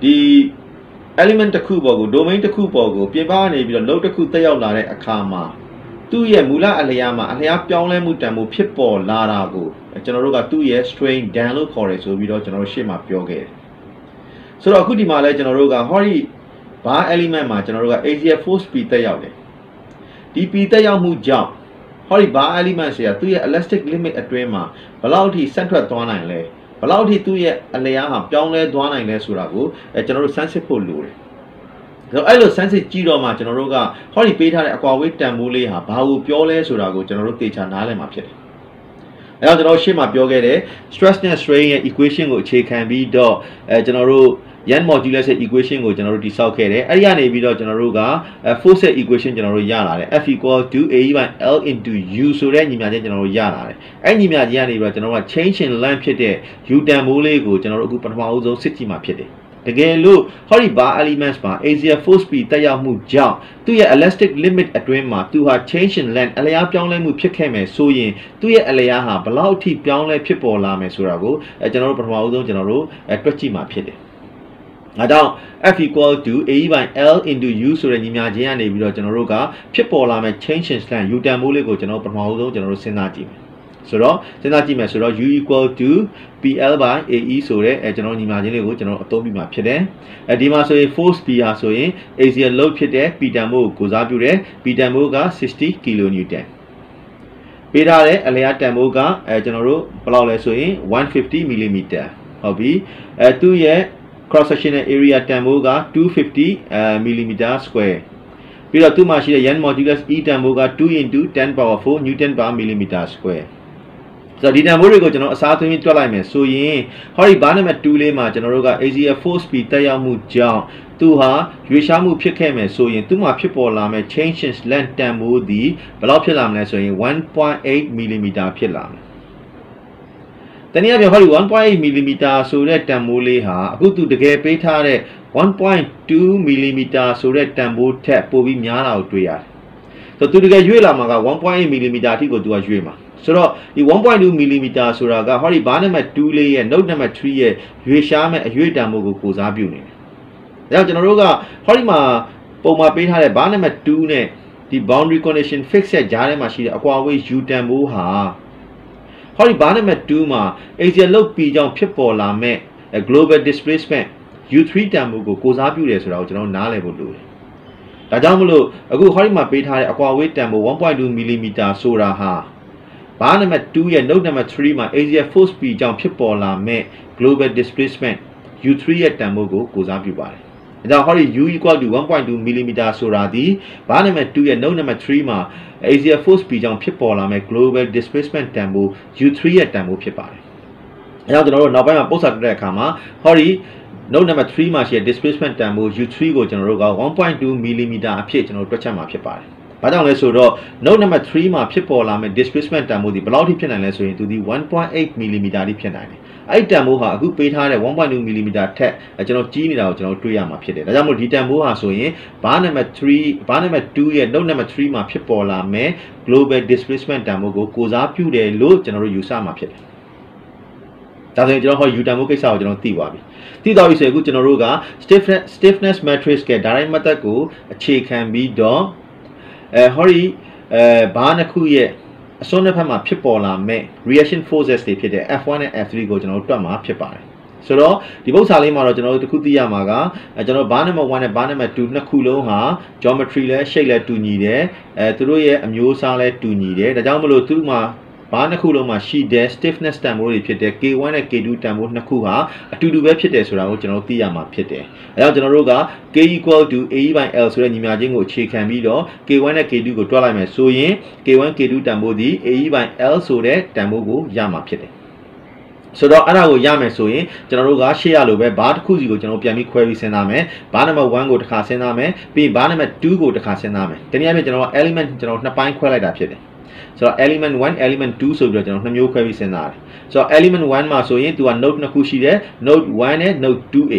element တစ်ခုပေါ်ကို domain တစ်ခုပေါ်ကိုပြင်ပကနေပြီးတော့ load တစ်ခုတက်ရောက်လာတဲ့အခါမှာသူ့ရဲ့မူလအလျားမှာအလျားပြောင်းလဲမှုတန်ဖိုးဖြစ်ပေါ်လာတာကိုကျွန်တော်တို့ကသူ့ရဲ့ strain down လို့ခေါ်တယ်ဆိုပြီးတော့ကျွန်တော်တို့ရှေ့မှာပြောခဲ့တယ်ဆိုတော့အခုဒီမှာလဲကျွန်တော်တို့ကဟောဒီ bar element မှာကျွန်တော်တို့က axial force P တက်ရောက်တယ်ဒီ P တက်ရောက်မှုကြောင့်ဟောဒီ bar element တွေကသူ့ရဲ့ elastic limit အတွင်းမှာဘယ်လောက်ထိဆက်ထွက်သွားနိုင်လဲဘယ်လောက်ထိသူ့ရဲ့အလျားဟာပြောင်းလဲသွားနိုင်လဲဆိုတာကိုအဲကျွန်တော်တို့ sense ဖို့လိုတယ်ဆိုတော့အဲ့လို sense ကြည့်တော့မှကျွန်တော်တို့ကဟောဒီပေးထားတဲ့အကွာဝေးတန်ဖိုးလေးဟာဘာကိုပြောလဲဆိုတာကိုကျွန်တော်တို့သေချာနားလည်မှာဖြစ်တယ်အဲ့တော့ကျွန်တော်ရှေ့မှာပြောခဲ့တဲ့ stress နဲ့ strain ရဲ့ equation ကိုအခြေခံပြီးတော့အဲကျွန်တော်တို့Young modulus ရဲ့ equation ကိုကျွန်တော်တို့တိဆောက်ခဲ့တယ်အဲ့ဒီကနေပြီးတော့ကျွန်တော်တို့က force ရဲ့ equation ကျွန်တော်တို့ရလာတယ် F equal to A by L into U ဆိုတဲ့ညီမျှခြင်းကျွန်တော်တို့ရလာတယ်အဲ့ညီမျှခြင်းကနေပြီးတော့ကျွန်တော်တို့က change in length ဖြစ်တဲ့ U တန်ဖိုးလေးကိုကျွန်တော်တို့အခုပထမအဦးဆုံးစစ်ကြည့်မှာဖြစ်တယ်တကယ်လို့ဟောဒီ bar elements မှာ axial force P တက်ရောက်မှုကြောင့်သူ့ရဲ့ elastic limit အတွင်းမှာသူဟာ change in length အလျားပြောင်းလဲမှုဖြစ်ခဲ့မယ်ဆိုရင်သူ့ရဲ့အလျားဟာဘယ်လောက်ထိပြောင်းလဲဖြစ်ပေါ်လာမယ်ဆိုတာကိုအဲကျွန်တော်တို့ပထမအဦးဆုံးကျွန်တော်တို့အဲတွက်ကြည့်မှာဖြစ်တယ်အဲကြောင့် F equal to A by L into U ဆိုတဲ့ညီမျှခြင်းကနေပြီးတော့ကျွန်တော်တို့ကဖြစ်ပေါ်လာမဲ့ change in length U တန်ဖိုးလေးကိုကျွန်တော်ပထမဆုံးကျွန်တော်တို့စဉ်းစားကြည့်မယ်ဆိုတော့စဉ်းစားကြည့်မယ်ဆိုတော့ U equal to P L by A E ဆိုတဲ့အဲကျွန်တော်ညီမျှခြင်းလေးကိုကျွန်တော်အသုံးပြုမှာဖြစ်တယ်အဲဒီမှာဆိုရင် force P ဟာဆိုရင် axial load ဖြစ်တဲ့ P တန်ဖိုးကိုကိုစားပြုတယ် P တန်ဖိုးကsixty kilonewton ပေးထားတဲ့အလျားတန်ဖိုးကအဲကျွန်တော်တို့ဘယ်လောက်လဲဆိုရင်one fifty millimeter ဟုတ်ပြီအဲသူ့ရဲ့cross sectional area တန်ဖိုးကtwo fifty millimeter square ပြီးတော့သူ့မှာရှိတဲ့ Young modulus E တန်ဖိုးကtwo into ten power four newton per millimeter square ဆိုတော့ဒီတန်ဖိုးတွေကိုကျွန်တော်အစားသွင်းပြီးတွက်လိုက်မယ်ဆိုရင်ဟောဒီ bar number two လေးမှာကျွန်တော်တို့က axial force P တက်ရောက်မှုကြောင့်သူဟာရွေ့ရှားမှုဖြစ်ခဲ့မယ်ဆိုရင်သူ့မှာဖြစ်ပေါ်လာမယ့် change in length တန်ဖိုးဒီဘယ်လောက်ဖြစ်လာမလဲဆိုရင်one point eight millimeter ဖြစ်လာမယ်တနည်းအားဖြင့်ဟောဒီone point eight millimeter ဆိုတဲ့တန်ဖိုးလေးဟာအခုသူတကယ်ပေးထားတဲ့ one point two millimeter ဆိုတဲ့တန်ဖိုးထက်ပိုပြီးများတာကိုတွေ့ရတယ်။ဆိုတော့သူတကယ်ရွေ့လာမှာကone point eight millimeter အထိကိုသူကရွေ့မှာ။ဆိုတော့ဒီone point two millimeter ဆိုတာကဟောဒီ bar number two လေးရဲ့ node number three ရဲ့ရွေ့ရှားမဲ့အရွေ့တန်ဖိုးကိုကိုစားပြုနေတယ်။ဒါကြောင့်ကျွန်တော်တို့ကဟောဒီမှာပုံမှာပေးထားတဲ့ bar number two နဲ့ဒီ boundary condition fix ရဲ့ကြားထဲမှာရှိတဲ့အကွာအဝေး U တန်ဖိုးဟာဟောဒီ bar number two မှာ axial load P ကြောင့်ဖြစ်ပေါ်လာမဲ့ global displacement U three တန်ဖိုးကိုကိုစားပြုတယ်ဆိုတာကိုကျွန်တော်နားလည်ဖို့လိုတယ်။ဒါကြောင့်မလို့အခုဟောဒီမှာပေးထားတဲ့အကွာအဝေးတန်ဖိုးone point two millimeter ဆိုတာဟာ bar number two ရဲ့ node number threeမှာ axial force P ကြောင့်ဖြစ်ပေါ်လာမဲ့ global displacement U three ရဲ့တန်ဖိုးကိုကိုစားပြုပါတယ်။ဒါကြောင့်ဟောဒီ U equal to one point two millimeter ဆိုတာဒီ bar number two ရဲ့ node number threeမှာaxial force P ကြောင့်ဖြစ်ပေါ်လာမဲ့ global displacement တန်ဖိုး U three ရဲ့တန်ဖိုးဖြစ်ပါတယ်။အဲကြောင့်ကျွန်တော်တို့နောက်ပိုင်းမှာပုတ်စာတက်တဲ့အခါမှာဟောဒီ node number threeမှာရှိတဲ့ displacement တန်ဖိုး U three ကိုကျွန်တော်တို့ကone point two millimeter အဖြစ်ကျွန်တော်တို့တွက်ချက်မှာဖြစ်ပါတယ်။ဘာကြောင့်လဲဆိုတော့ node number threeမှာဖြစ်ပေါ်လာမဲ့ displacement တန်ဖိုးဒီဘယ်လောက်ထိဖြစ်နိုင်လဲဆိုရင်သူဒီone point eight millimeter ထိဖြစ်နိုင်တယ်။အဲ့ဒီတန်ဖိုးဟာအခုပေးထားတဲ့one point two millimeter ထက်ကျွန်တော်ကြီးနေတာကိုကျွန်တော်တွေ့ရမှာဖြစ်တယ်။ဒါကြောင့်မို့ဒီတန်ဖိုးဟာဆိုရင် bar number three bar number two ရဲ့ node number threeမှာဖြစ်ပေါ်လာမဲ့ global displacement တန်ဖိုးကိုကိုစားပြုတယ်လို့ကျွန်တော်တို့ယူဆမှာဖြစ်တယ်။ဒါဆိုရင်ကျွန်တော်ဟော U တန်ဖိုးကိစ္စကိုကျွန်တော်သိသွားပြီ။သိသွားပြီဆိုရင်အခုကျွန်တော်တို့က stiffness stiffness matrix က direct method ကိုအခြေခံပြီးတော့အဲဟောဒီအဲဘာနှစ်ခုရဲ့အစွန်းတစ်ဖက်မှာဖြစ်ပေါ်လာမဲ့ reaction forces တွေဖြစ်တဲ့ F one နဲ့ F three ကိုကျွန်တော်တို့တွက်မှာဖြစ်ပါတယ်ဆိုတော့ဒီပု္ပ္ပစာလေးမှာတော့ကျွန်တော်တို့တခုသိရမှာကကျွန်တော်ဘာ number one နဲ့ဘာ number two နှစ်ခုလုံးဟာ geometry လဲ shape လဲတူညီတယ်အဲသူတို့ရဲ့အမျိုးအစားလဲတူညီတယ်ဒါကြောင့်မလို့သူ့မှာဘာနှစ်ခုလုံးမှာရှိတဲ့ stiffness တန်ဖိုးတွေဖြစ်တဲ့ K one နဲ့ K two တန်ဖိုးနှစ်ခုဟာအတူတူပဲဖြစ်တယ်ဆိုတာကိုကျွန်တော်တို့သိရမှာဖြစ်တယ်အဲကြောင့်ကျွန်တော်တို့က K equal to A E by L ဆိုတဲ့ညီမျှခြင်းကိုအခြေခံပြီးတော့ K one နဲ့ K two ကိုတွက်လိုက်မယ်ဆိုရင် K one K two တန်ဖိုးသည် A E by L ဆိုတဲ့တန်ဖိုးကိုရမှာဖြစ်တယ်ဆိုတော့အဲ့ဒါကိုရမယ်ဆိုရင်ကျွန်တော်တို့ကရှေ့ရလိုပဲဘာတစ်ခုစီကိုကျွန်တော်ပြန်ပြီးခွဲပြီးစဉ်းစားမယ်ဘာ number one ကိုတစ်ခါစဉ်းစားမယ်ပြီးဘာ number two ကိုတစ်ခါစဉ်းစားမယ်တနည်းအားဖြင့်ကျွန်တော်က element ကျွန်တော်နှစ်ပိုင်းခွဲလိုက်တာဖြစ်တယ်ဆိုတော့ element one element two ဆိုပြီးတော့ကျွန်တော်နှစ်မျိုးခွဲပြီးစဉ်းစားတယ်ဆိုတော့ element one မှာဆိုရင်သူက node နှစ်ခုရှိတယ် node one နဲ့ node two A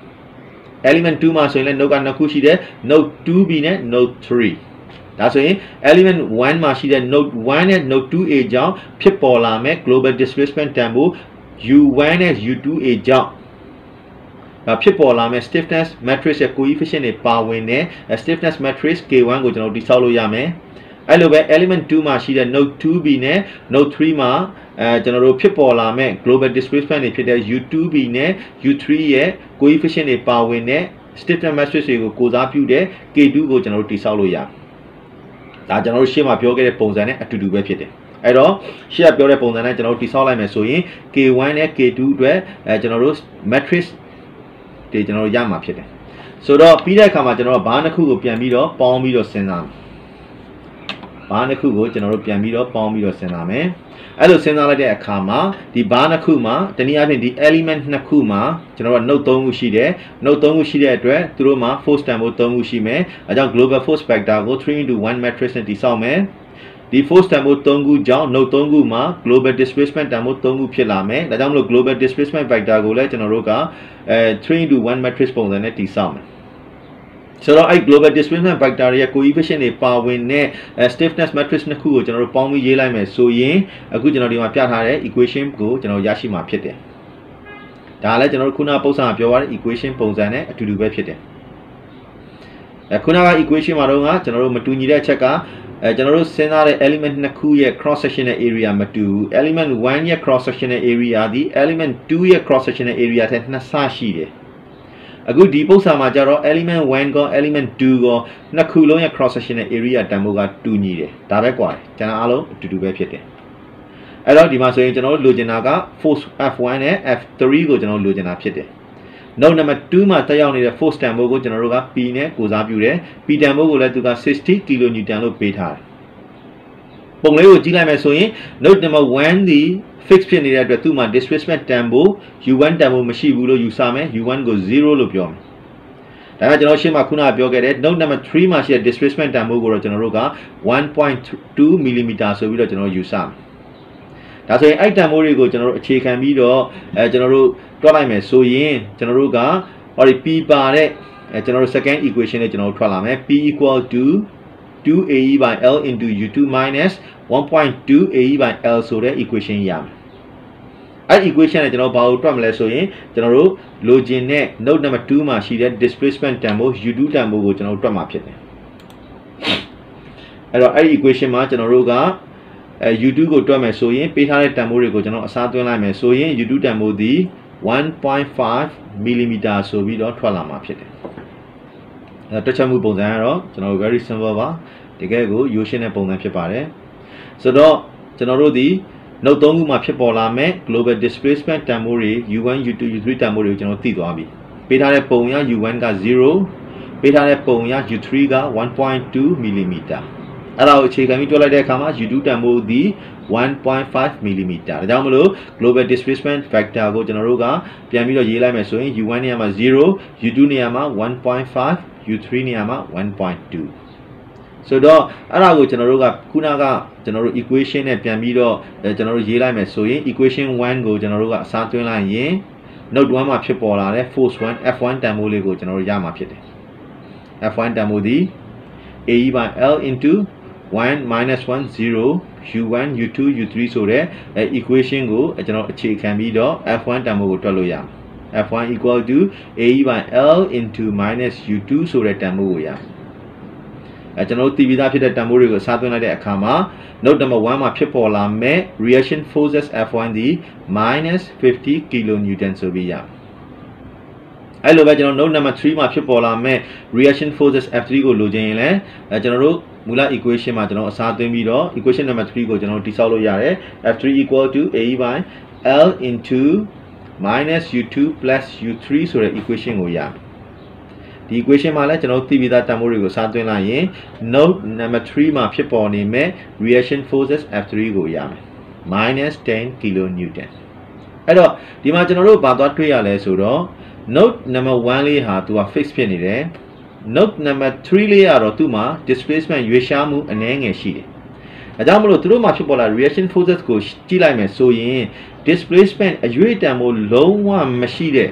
element two မှာဆိုရင်လည်း node ကနှစ်ခုရှိတယ် node two B နဲ့ node three ဒါဆိုရင် element one မှာရှိတဲ့ node one နဲ့ node two A ကြောင့်ဖြစ်ပေါ်လာမဲ့ global displacement တန်ဖိုးU one နဲ့ U two A ကြောင့်ဖြစ်ပေါ်လာမဲ့ stiffness matrix ရဲ့ coefficient တွေပါဝင်တဲ့ stiffness matrix K one ကိုကျွန်တော်တိဆောက်လို့ရမယ်အဲ့လိုပဲ element two မှာရှိတဲ့ node two B နဲ့ node three မှာအဲကျွန်တော်တို့ဖြစ်ပေါ်လာမဲ့ global displacement တွေဖြစ်တဲ့ U two B နဲ့ U three ရဲ့ coefficient တွေပါဝင်တဲ့ stiffness matrix တွေကိုကိုစားပြုတဲ့ K two ကိုကျွန်တော်တို့တိဆောက်လို့ရဒါကျွန်တော်တို့ရှေ့မှာပြောခဲ့တဲ့ပုံစံနဲ့အတူတူပဲဖြစ်တယ်အဲ့တော့ရှေ့ကပြောတဲ့ပုံစံနဲ့ကျွန်တော်တို့တိဆောက်လိုက်မယ်ဆိုရင် K one နဲ့ K two အတွက်အဲကျွန်တော်တို့ matrix တွေကျွန်တော်တို့ရမှာဖြစ်တယ်ဆိုတော့ပြီးတဲ့အခါမှာကျွန်တော်တို့ဘာနှစ်ခုကိုပြန်ပြီးတော့ပေါင်းပြီးတော့စဉ်းစားမယ်ဘာနှစ်ခုကိုကျွန်တော်တို့ပြန်ပြီးတော့ပေါင်းပြီးတော့စဉ်းစားမယ်အဲ့လိုစဉ်းစားလိုက်တဲ့အခါမှာဒီဘာနှစ်ခုမှာတနည်းအားဖြင့်ဒီ element နှစ်ခုမှာကျွန်တော်တို့ node သုံးခုရှိတယ် node သုံးခုရှိတဲ့အတွက်သူတို့မှာ force တန်ဖိုးသုံးခုရှိမယ်အဲကြောင့် global force vector ကို three into one matrix နဲ့တည်ဆောက်မယ်ဒီ force တန်ဖိုးသုံးခုကြောင့် node သုံးခုမှာ global displacement တန်ဖိုးသုံးခုဖြစ်လာမယ်ဒါကြောင့်မလို့ global displacement vector ကိုလည်းကျွန်တော်တို့ကအဲ three into one matrix ပုံစံနဲ့တည်ဆောက်မယ်ဆိုတော့အဲ့ global displacement vector ရဲ့ coefficient တွေပါဝင်တဲ့ stiffness matrix နှစ်ခုကိုကျွန်တော်တို့ပေါင်းပြီးရေးလိုက်မယ်ဆိုရင်အခုကျွန်တော်ဒီမှာပြထားတဲ့ equation ကိုကျွန်တော်ရရှိမှာဖြစ်တယ်ဒါလည်းကျွန်တော်တို့ခုနကပုံစံပြောရတဲ့ equation ပုံစံနဲ့အတူတူပဲဖြစ်တယ်အခုနက equation မှာတော့ကကျွန်တော်တို့မတူညီတဲ့အချက်ကအဲကျွန်တော်တို့စဉ်းစားတဲ့ element နှစ်ခုရဲ့ cross sectional area မတူဘူး element one ရဲ့ cross sectional area ဒီ element two ရဲ့ cross sectional area ထက်နှစ်ဆရှိတယ်အခုဒီပု္ပ္ပစာမှာကျတော့ element one ကော element two ကောနှစ်ခုလုံးရဲ့ cross sectional area တန်ဖိုးကတူညီတယ်ဒါပဲကွာကျန်တာအားလုံးအတူတူပဲဖြစ်တယ်အဲ့တော့ဒီမှာဆိုရင်ကျွန်တော်တို့လိုချင်တာက force F one နဲ့ F three ကိုကျွန်တော်တို့လိုချင်တာဖြစ်တယ် node number two မှာတက်ရောက်နေတဲ့ force တန်ဖိုးကိုကျွန်တော်တို့က P နဲ့ကိုစားပြုတယ် P တန်ဖိုးကိုလည်းသူကsixty kilonewton လို့ပေးထားတယ်ပုံလေးကိုကြည့်လိုက်မယ်ဆိုရင် node number one ဒီfix ဖြစ်နေတဲ့အတွက်သူ့မှာ displacement တန်ဖိုး U one တန်ဖိုးမရှိဘူးလို့ယူဆမယ် U one ကို zero လို့ပြောမယ်ဒါကကျွန်တော်ရှင်းမှာခုနကပြောခဲ့တဲ့ node number three မှာရှိတဲ့ displacement တန်ဖိုးကိုတော့ကျွန်တော်တို့ကone point two millimeter ဆိုပြီးတော့ကျွန်တော်ယူဆမယ်ဒါဆိုရင်အဲ့တန်ဖိုးတွေကိုကျွန်တော်တို့အခြေခံပြီးတော့အဲကျွန်တော်တို့တွက်လိုက်မယ်ဆိုရင်ကျွန်တော်တို့ကဟောဒီ P ပါတဲ့အဲကျွန်တော်တို့ second equation နဲ့ကျွန်တော်တို့ထွက်လာမယ် P equal to two A E by L into U two minus one point two A E by L ဆိုတဲ့ equation ရမယ်အဲ့ equation နဲ့ကျွန်တော်ဘာလို့တွက်မလဲဆိုရင်ကျွန်တော်တို့လိုချင်တဲ့ node number two မှာရှိတဲ့ displacement တန်ဖိုး U two တန်ဖိုးကိုကျွန်တော်တို့တွက်မှာဖြစ်တယ်အဲ့တော့အဲ့ equation မှာကျွန်တော်တို့ကအဲ U two ကိုတွက်မယ်ဆိုရင်ပေးထားတဲ့တန်ဖိုးတွေကိုကျွန်တော်အစားသွင်းလိုက်မယ်ဆိုရင် U two တန်ဖိုးသည် one point five millimeter ဆိုပြီးတော့ထွက်လာမှာဖြစ်တယ်အဲတွက်ချက်မှုပုံစံကတော့ကျွန်တော် very simple ပါတကယ်ကိုရိုးရှင်းတဲ့ပုံစံဖြစ်ပါတယ်ဆိုတော့ကျွန်တော်တို့ဒီ node သုံးခုမှာဖြစ်ပေါ်လာမဲ့ global displacement တန်ဖိုးတွေ U one U two U three တန်ဖိုးတွေကိုကျွန်တော်သိသွားပြီပေးထားတဲ့ပုံရ U one က zero ပေးထားတဲ့ပုံရ U three က one point two millimeter အဲ့ဒါကိုအခြေခံပြီးတွက်လိုက်တဲ့အခါမှာ U two တန်ဖိုးသည်one point five millimeter ဒါကြောင့်မလို့ global displacement vector ကိုကျွန်တော်တို့ကပြန်ပြီးတော့ရေးလိုက်မယ်ဆိုရင် U one နေရာမှာ zero U two နေရာမှာ one point five U three နေရာမှာ one point twoဆိုတော့အဲ့ဒါကိုကျွန်တော်တို့ကခုနကကျွန်တော်တို့ equation နဲ့ပြန်ပြီးတော့ကျွန်တော်တို့ရေးလိုက်မယ်ဆိုရင် equation one ကိုကျွန်တော်တို့ကအစားသွင်းလိုက်ရင် node one မှာဖြစ်ပေါ်လာတဲ့ force one F one တန်ဖိုးလေးကိုကျွန်တော်တို့ရမှာဖြစ်တယ် F one တန်ဖိုးသည် A E by L into one minus one zero U one U two U three ဆိုတဲ့ equation ကိုကျွန်တော်အခြေခံပြီးတော့ F one တန်ဖိုးကိုတွက်လို့ရမယ် F one equal to A E by L into minus U two ဆိုတဲ့တန်ဖိုးကိုရအဲကျွန်တော်တို့တည်ပြီးသားဖြစ်တဲ့တန်ဖိုးတွေကိုစားသွင်းလိုက်တဲ့အခါမှာ node number one မှာဖြစ်ပေါ်လာမဲ့ reaction forces F one ဒီ minus fifty kilonewton ဆိုပြီးရအဲ့လိုပဲကျွန်တော် node number three မှာဖြစ်ပေါ်လာမဲ့ reaction forces F three ကိုလိုချင်ရင်လည်းအဲကျွန်တော်တို့မူလ equation မှာကျွန်တော်အစားသွင်းပြီးတော့ equation number three ကိုကျွန်တော်တိဆောက်လို့ရတယ် F three equal to A by L into minus U two plus U three ဆိုတဲ့ equation ကိုရဒီ equation မှာလည်းကျွန်တော်သိပြီးသားတန်ဖိုးတွေကိုစားသွင်းလိုက်ရင် node number three မှာဖြစ်ပေါ်နေမဲ့ reaction forces F three ကိုရမယ် minus ten kilonewton အဲ့တော့ဒီမှာကျွန်တော်တို့ဘာသွားတွေ့ရလဲဆိုတော့ node number one လေးဟာသူက fix ဖြစ်နေတယ် node number three လေးကတော့သူ့မှာ displacement ရွေ့ရှားမှုအနည်းငယ်ရှိတယ်။အဲကြောင့်မလို့သူတို့မှာဖြစ်ပေါ်လာ reaction forces ကိုကြည့်လိုက်မယ်ဆိုရင် displacement အရွေ့တန်ဖိုးလုံးဝမရှိတဲ့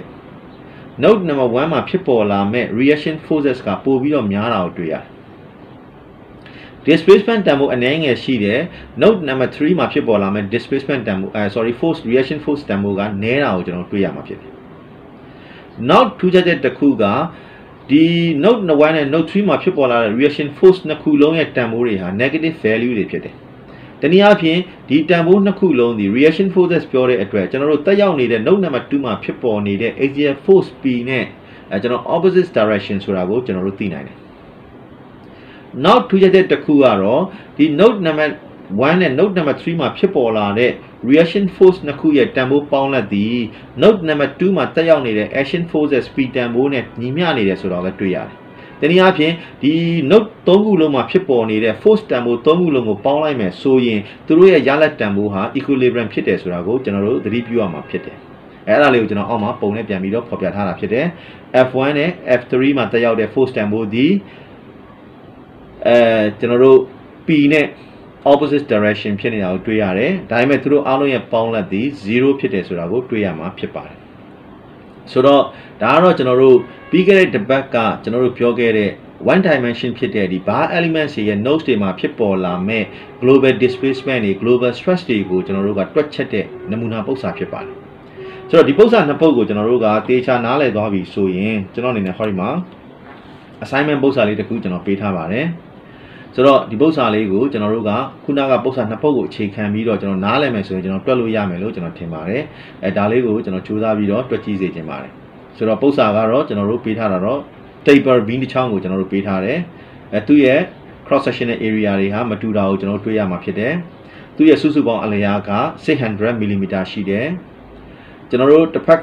node number one မှာဖြစ်ပေါ်လာမဲ့ reaction forces ကပိုပြီးတော့များတာကိုတွေ့ရတယ်။ displacement တန်ဖိုးအနည်းငယ်ရှိတဲ့ node number three မှာဖြစ်ပေါ်လာမဲ့ displacement တန်ဖိုးအဲ sorry force reaction force တန်ဖိုးကနည်းတာကိုကျွန်တော်တွေ့ရမှာဖြစ်တယ်။နောက်ထူးခြားတဲ့တစ်ခုကဒီ node one နဲ့ node three မှာဖြစ်ပေါ်လာတဲ့ reaction force နှစ်ခုလုံးရဲ့တန်ဖိုးတွေဟာ negative value တွေဖြစ်တယ်။တနည်းအားဖြင့်ဒီတန်ဖိုးနှစ်ခုလုံးဒီ reaction forces ပြောတဲ့အတွက်ကျွန်တော်တို့တက်ရောက်နေတဲ့ node number two မှာဖြစ်ပေါ်နေတဲ့ axial force P နဲ့အဲကျွန်တော် opposite direction ဆိုတာကိုကျွန်တော်တို့သိနိုင်တယ်။နောက်ထူးခြားတဲ့တစ်ခုကတော့ဒီ node number one နဲ့ node number three မှာဖြစ်ပေါ်လာတဲ့ reaction force နှစ်ခုရဲ့တန်ဖိုးပေါင်းလိုက်သည် node number two မှာတက်ရောက်နေတဲ့ action forces P တန်ဖိုးနဲ့ညီမျှနေတယ်ဆိုတော့လည်းတွေ့ရတယ်။တနည်းအားဖြင့်ဒီ node သုံးခုလုံးမှာဖြစ်ပေါ်နေတဲ့ force တန်ဖိုးသုံးခုလုံးကိုပေါင်းလိုက်မယ်ဆိုရင်သူတို့ရဲ့ရလဒ်တန်ဖိုးဟာ equilibrium ဖြစ်တယ်ဆိုတာကိုကျွန်တော်တို့သတိပြုရမှာဖြစ်တယ်။အဲအဲ့ဒါလေးကိုကျွန်တော်အောက်မှာပုံနဲ့ပြန်ပြီးတော့ဖော်ပြထားတာဖြစ်တယ်။ F one နဲ့ F three မှာတက်ရောက်တဲ့ force တန်ဖိုးသည်အဲကျွန်တော်တို့ P နဲ့ opposite direction ဖြစ်နေတာကိုတွေ့ရတယ်။ဒါပေမဲ့သူတို့အားလုံးရဲ့ပေါင်းလက်သည်zeroဖြစ်တယ်ဆိုတာကိုတွေ့ရမှာဖြစ်ပါတယ်။ဆိုတော့ဒါကတော့ကျွန်တော်တို့ပြီးခဲ့တဲ့တစ်ပတ်ကကျွန်တော်တို့ပြောခဲ့တဲ့ one dimension ဖြစ်တဲ့ဒီ bar elements ရဲ့ nodes တွေမှာဖြစ်ပေါ်လာမဲ့ global displacement တွေ global stress တွေကိုကျွန်တော်တို့ကတွက်ချက်တဲ့နမူနာပုဒ်စာဖြစ်ပါတယ်။ဆိုတော့ဒီပုဒ်စာနှစ်ပုဒ်ကိုကျွန်တော်တို့ကတေချာနားလည်သွားပြီဆိုရင်ကျွန်တော်အနေနဲ့ဟောဒီမှာ assignment ပုဒ်စာလေးတစ်ခုကျွန်တော်ပေးထားပါတယ်။ဆိုတော့ဒီပုဒ်စာလေးကိုကျွန်တော်တို့ကခုနကပုဒ်စာနှစ်ပုဒ်ကိုအခြေခံပြီးတော့ကျွန်တော်နားလည်မယ်ဆိုရင်ကျွန်တော်တွက်လို့ရမယ်လို့ကျွန်တော်ထင်ပါတယ်အဲဒါလေးကိုကျွန်တော်စူးစမ်းပြီးတော့တွက်ကြည့်စေချင်ပါတယ်ဆိုတော့ပုဒ်စာကတော့ကျွန်တော်တို့ပေးထားတာတော့ taper beam တစ်ချောင်းကိုကျွန်တော်တို့ပေးထားတယ်အဲသူ့ရဲ့ cross sectional area တွေဟာမတူတာကိုကျွန်တော်တို့တွေ့ရမှာဖြစ်တယ်သူ့ရဲ့စုစုပေါင်းအလျားကsix hundred millimeter ရှိတယ်ကျွန်တော်တို့တစ်ဖက်က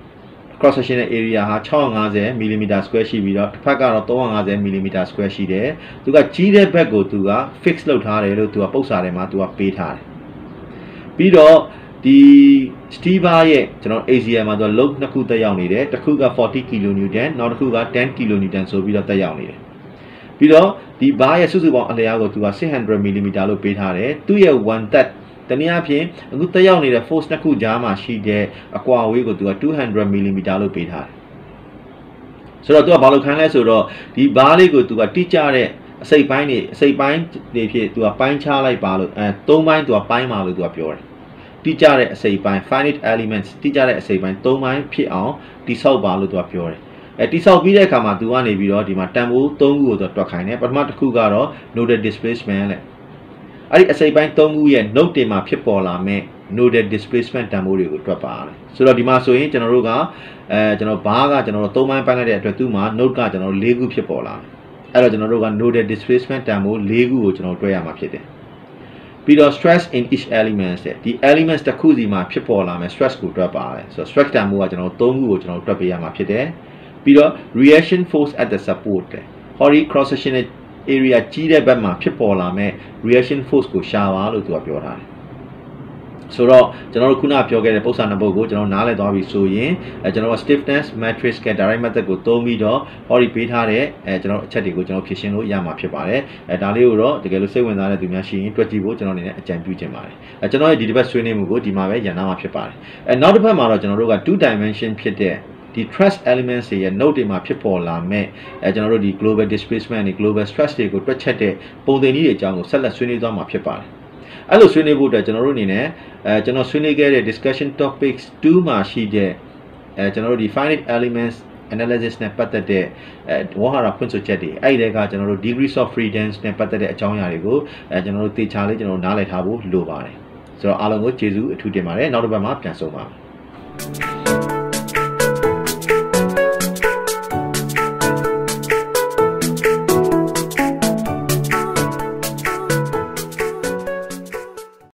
cross sectional area ဟာsix hundred fifty millimeter square ရှိပြီးတော့တစ်ဖက်ကတော့three hundred fifty millimeter square ရှိတယ်သူကကြီးတဲ့ဘက်ကိုသူက fix လုပ်ထားတယ်လို့သူကပုတ်စာထဲမှာသူကပေးထားတယ်ပြီးတော့ဒီ steel bar ရဲ့ကျွန်တော် A C M မှာသူက load နှစ်ခုတက်ရောက်နေတယ်တစ်ခုကforty kilonewton နောက်တစ်ခုကten kilonewton ဆိုပြီးတော့တက်ရောက်နေတယ်ပြီးတော့ဒီ bar ရဲ့စုစုပေါင်းအလျားကိုသူကsix hundred millimeter လို့ပေးထားတယ်သူ့ရဲ့ one thirdတနည်းအားဖြင့်အခုတက်ရောက်နေတဲ့ force နှစ်ခုကြားမှာရှိတဲ့အကွာအဝေးကိုသူကtwo hundred millimeter လို့ပေးထားတယ်ဆိုတော့သူကဘာလို့ခိုင်းလဲဆိုတော့ဒီ bar လေးကိုသူကတိကျတဲ့အစိပ်ပိုင်းတွေအစိပ်ပိုင်းတွေဖြစ်သူကပိုင်းခြားလိုက်ပါလို့အဲသုံးပိုင်းသူကပိုင်းပါလို့သူကပြောတယ်တိကျတဲ့အစိပ်ပိုင်း finite elements တိကျတဲ့အစိပ်ပိုင်းသုံးပိုင်းဖြစ်အောင်တိဆောက်ပါလို့သူကပြောတယ်အဲတိဆောက်ပြီးတဲ့အခါမှာသူကနေပြီးတော့ဒီမှာတန်ဖိုးသုံးခုကိုသူတွက်ခိုင်းတယ်ပထမတစ်ခုကတော့ nodal displacement လေအဲ့ဒီအစိပ်ပိုင်းသုံးခုရဲ့ node တွေမှာဖြစ်ပေါ်လာမဲ့ nodal displacement တန်ဖိုးတွေကိုတွက်ပါတယ်ဆိုတော့ဒီမှာဆိုရင်ကျွန်တော်တို့ကအဲကျွန်တော်ဘားကကျွန်တော်တို့သုံးပိုင်းပိုင်းလိုက်တဲ့အတွက်သူ့မှာ node ကကျွန်တော်တို့၄ခုဖြစ်ပေါ်လာတယ်အဲ့တော့ကျွန်တော်တို့က nodal displacement တန်ဖိုး၄ခုကိုကျွန်တော်တွက်ရမှာဖြစ်တယ်ပြီးတော့ stress in each element တဲ့ဒီ elements တစ်ခုစီမှာဖြစ်ပေါ်လာမဲ့ stress ကိုတွက်ပါတယ်ဆိုတော့ stress တန်ဖိုးကကျွန်တော်တို့၃ခုကိုကျွန်တော်တွက်ပေးရမှာဖြစ်တယ်ပြီးတော့ reaction force at the support တဲ့ hori cross sectional area ကြီးတဲ့ဘက်မှာဖြစ်ပေါ်လာမဲ့ reaction force ကိုရှာပါလို့သူကပြောထားတယ်ဆိုတော့ကျွန်တော်တို့ခုနပြောခဲ့တဲ့ပုံစံနှစ်ပုဒ်ကိုကျွန်တော်နားလည်သွားပြီဆိုရင်အဲကျွန်တော်က stiffness matrix က direct method ကိုသုံးပြီးတော့ hori ပေးထားတဲ့အဲကျွန်တော်အချက်တွေကိုကျွန်တော်ဖြည့်ရှင်းလို့ရမှာဖြစ်ပါတယ်အဲဒါလေးကိုတော့တကယ်လို့စိတ်ဝင်စားတဲ့သူများရှိရင်တွက်ကြည့်ဖို့ကျွန်တော်အနေနဲ့အကြံပြုချင်ပါတယ်အဲကျွန်တော်ရဲ့ဒီတစ်ပတ်ဆွေးနွေးမှုကိုဒီမှာပဲရန်နာမှာဖြစ်ပါတယ်အဲနောက်တစ်ပတ်မှာတော့ကျွန်တော်တို့က two dimension ဖြစ်တဲ့ဒီ stress elements ရဲ့ node တွေမှာဖြစ်ပေါ်လာမဲ့အဲကျွန်တော်တို့ဒီ global displacement တွေ global stress တွေကိုတွက်ချက်တဲ့ပုံသင်နည်းတွေအကြောင်းကိုဆက်လက်ဆွေးနွေးသွားမှာဖြစ်ပါတယ်အဲ့လိုဆွေးနွေးဖို့အတွက်ကျွန်တော်တို့အနေနဲ့အဲကျွန်တော်ဆွေးနွေးခဲ့တဲ့ discussion topics two မှာရှိတဲ့အဲကျွန်တော်တို့ဒီ finite elements analysis နဲ့ပတ်သက်တဲ့အဲဝါဟာရဖွင့်ဆိုချက်တွေအဲ့ဒီကကျွန်တော်တို့ degrees of freedom နဲ့ပတ်သက်တဲ့အကြောင်းအရာတွေကိုအဲကျွန်တော်တို့သေချာလေးကျွန်တော်တို့နားလည်ထားဖို့လိုပါတယ်ဆိုတော့အားလုံးကိုကျေးဇူးအထူးတင်ပါတယ်နောက်တစ်ပတ်မှာပြန်ဆုံပါမယ်